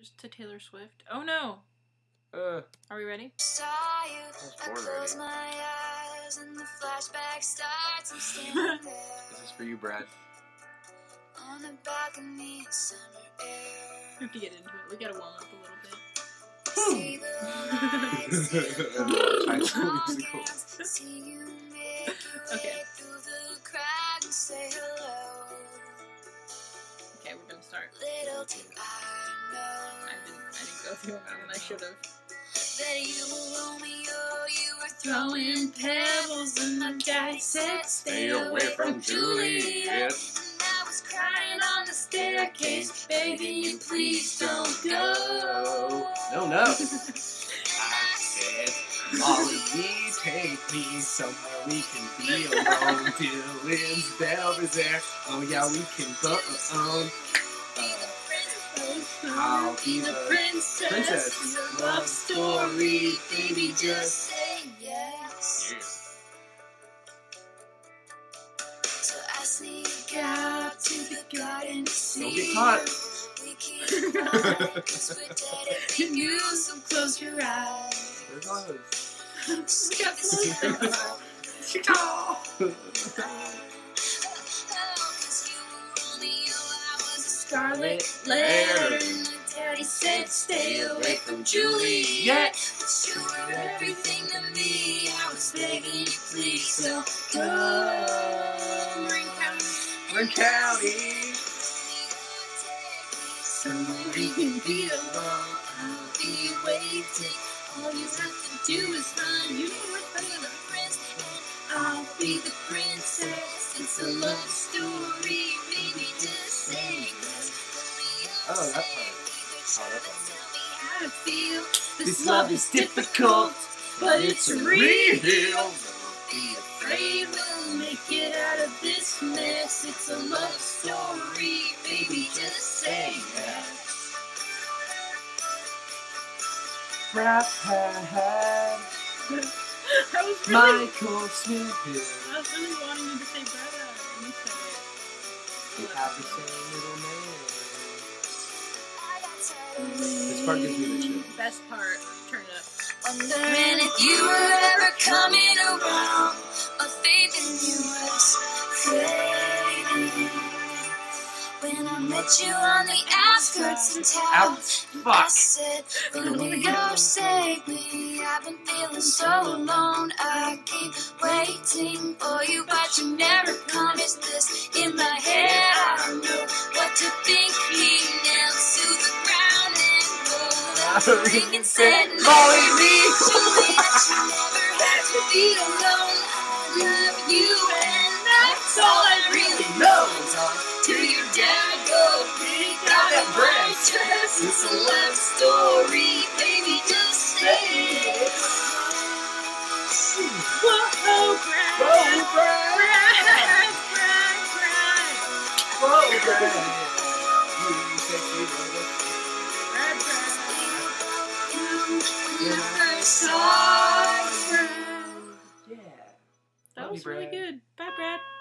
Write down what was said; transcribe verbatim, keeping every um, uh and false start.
to Taylor Swift. Oh no! Uh, Are we ready? I close my eyes and the flashback starts. I'm standing there. This is for you, Brad. On the balcony in summer air. We have to get into it. We gotta warm up a little bit. See the lights, see the see you make your Okay. way through the crowd and say hello. Okay, we're gonna start. Little did I know. I didn't, I didn't go through it, and I should have. That you were Romeo, you were throwing pebbles, and my daddy said, stay away from Juliet. And I was crying on the staircase, begging you, please don't go. No, no. I said, Molly, take me somewhere we can be alone. Dylan's Belvedere. Oh, yeah, we can go on. I'll be the princess, princess. Love story, baby, just say yes. Yeah. So I sneak out to the garden to see. Don't get caught. We keep running, 'cause we're dedicating you, so close your eyes. There it goes. She got close. She got Scarlet letter. My daddy said, stay away from Juliet. But you were everything to me. I was begging you, please don't go. Marin County. Marin County. Somewhere we can be alone. I'll be waiting. All you have to do is run. You know what's better than a prince. I'll be the princess. It's a love story. Baby, just sing. Oh, that part. Oh, that part. How to feel. This love is difficult, but it's real. Don't be afraid, we'll make it out of this mess. It's a love story, baby, just say yes. Brad had I was really, Michael Smith. I was really wanting you to say Brad, and you said it. We have the same little name. This part gives me the chill. Best part. Turn it up. Wondering if you were ever coming around. My faith in you was fading. When I met you on the outskirts of town, I said, Romeo, save me. I've been feeling so alone. I keep waiting for you, but you never promised this. In my head, I don't know what to think. He knelt to the ground and rolled up the ring and said, Molly, me. Juliet, you never have to be alone. I love you, and that's all I really know. To your dad, go pick out a princess. It's a love story, baby, just say it. Whoa, Brad! Whoa, Brad! Brad! Brad! Brad! Whoa, Brad! You sexy brother. Brad, Brad. When I first saw saw you. Yeah. That was really good. Bye, Brad.